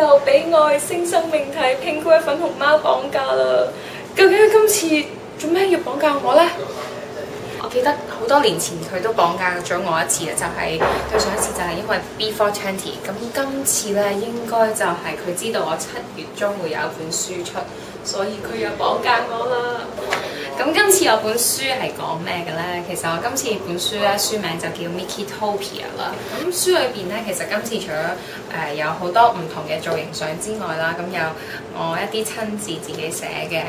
又俾愛星生命體 pinkwork 粉紅貓綁架啦！究竟佢今次做咩要綁架我呢？我記得好多年前佢都綁架咗我一次嘅，就係對上一次就係因為 B420，咁今次咧應該就係佢知道我7月中會有一本書出，所以佢又綁架我啦。咁今次有本書係講咩嘅咧？其實我今次本書咧書名就叫 mikitopia 啦。咁書裏邊咧，其實今次除咗有好多唔同嘅造型相之外啦，咁有我一啲親自己寫嘅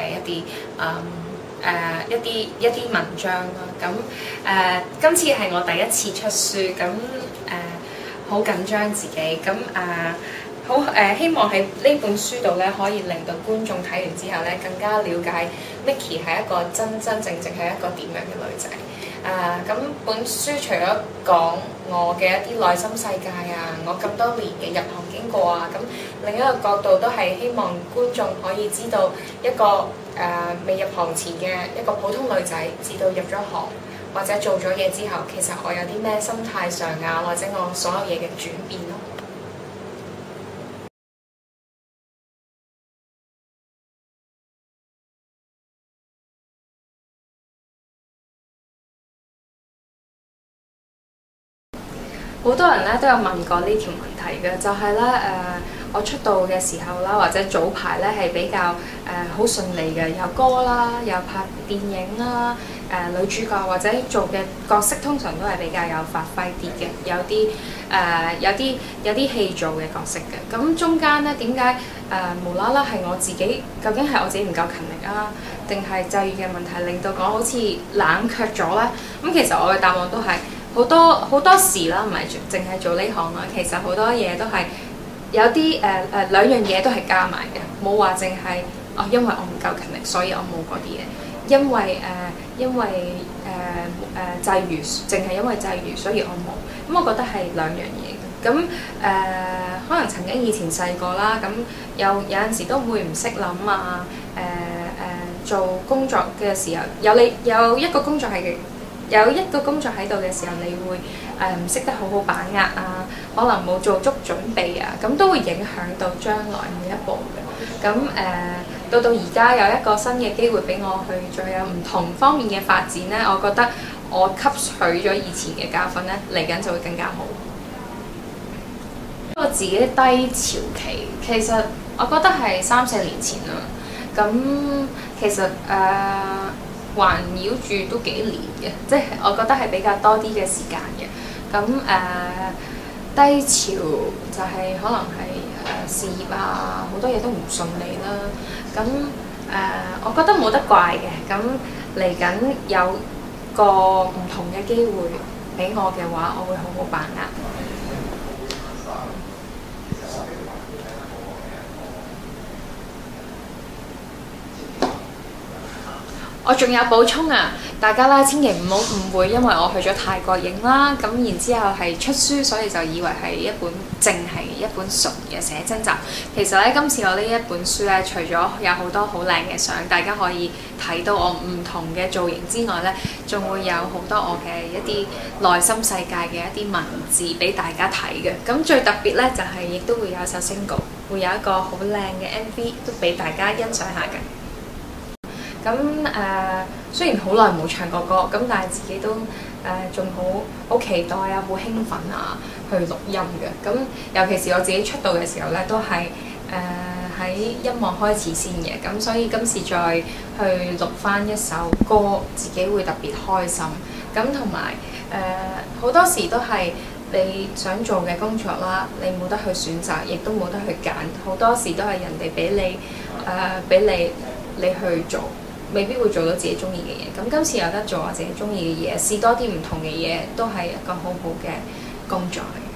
一啲文章啦，咁今次係我第一次出書，咁好緊張自己，咁希望喺呢本書度咧可以令到觀眾睇完之後咧更加了解 Miki 係一個真正係一個點樣嘅女仔。咁本書除咗講我嘅一啲內心世界啊，我咁多年嘅入行經過啊，咁另一個角度都係希望觀眾可以知道一個未入行前嘅一個普通女仔，至到入咗行或者做咗嘢之後，其實我有啲咩心態上啊，或者我所有嘢嘅轉變咯。好多人咧都有問過呢條問題嘅，就係咧我出道嘅時候啦，或者早排咧係比較好順利嘅，有歌啦，有拍電影啦，女主角或者做嘅角色通常都係比較有發揮啲嘅，有啲戲做嘅角色嘅。咁中間咧點解無啦啦係我自己？究竟係我自己唔夠勤力啊，定係際遇嘅問題令到我好似冷卻咗咧？咁其實我嘅答案都係。好多時啦，唔係淨係做呢行啦，其實好多嘢都係有啲兩樣嘢都係加埋嘅，冇話淨係因為我唔夠勤力，所以我冇嗰啲嘢。因為際遇，淨係因為際遇，所以我冇。咁我覺得係兩樣嘢嘅。咁可能曾經以前細個啦，咁有陣時都會唔識諗啊。做工作嘅時候，有一個工作喺度嘅時候，你會唔識得好好把握啊，可能冇做足準備啊，咁都會影響到將來每一步嘅。咁到而家有一個新嘅機會俾我去再有唔同方面嘅發展咧，我覺得我吸取咗以前嘅教訓咧，嚟緊就會更加好。我自己低潮期，其實我覺得係3-4年前啦。咁其實環繞住都幾年嘅，即係我覺得係比較多啲嘅時間嘅。咁低潮就係可能係事業啊，好多嘢都唔順利啦。咁我覺得冇得怪嘅。咁嚟緊有個唔同嘅機會俾我嘅話，我會好好把握。我仲有補充啊，大家啦，千祈唔好誤會，因為我去咗泰國影啦，咁然之後係出書，所以就以為係淨係一本純嘅寫真集。其實咧，今次我呢一本書咧，除咗有好多好靚嘅相，大家可以睇到我唔同嘅造型之外咧，仲會有好多我嘅一啲內心世界嘅一啲文字俾大家睇嘅。咁最特別咧，就係亦都會有一首 single， 會有一個好靚嘅 MV 都俾大家欣賞下嘅。咁雖然好耐冇唱過歌，咁但係自己都仲好期待啊，好興奮啊，去錄音嘅。咁尤其是我自己出道嘅時候咧，都係喺音樂開始先嘅。咁所以今次再去錄返一首歌，自己會特別開心。咁同埋好多時都係你想做嘅工作啦，你冇得去選擇，亦都冇得去揀。好多時都係人哋俾你去做。未必會做到自己中意嘅嘢，咁今次有得做我自己中意嘅嘢，試多啲唔同嘅嘢，都係一個好好嘅工作嚟。